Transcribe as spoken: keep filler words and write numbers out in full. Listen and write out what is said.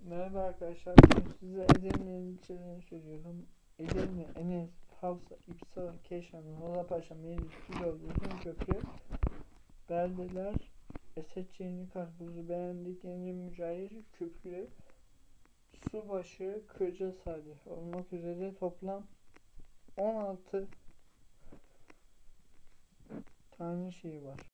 Merhaba arkadaşlar, bugün size Edirne'nin ilçelerini söylüyorum. Edirne, Enes, Havsa, İpsala, Keşan, Malapaşa, Meriç, Gülo, Uzunköprü, Beldeler, Eseçeğini, Karpuzu, Beğendik, Yeni Mücahir, Küplü, Subaşı, Kırcasari olmak üzere toplam on altı tane şey var.